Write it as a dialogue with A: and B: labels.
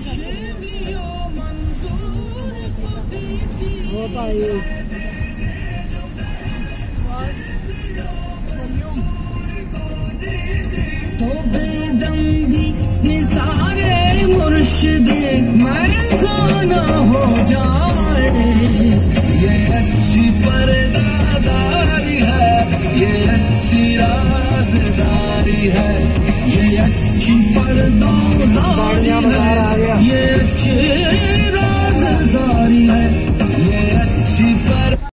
A: तो बेदम भी निसारे मुर्शिद मैं खाना हो जाए। ये अच्छी पर्दादारी है, ये अच्छी राज़दारी है, ये अच्छी पर्दादारी है, ये अच्छी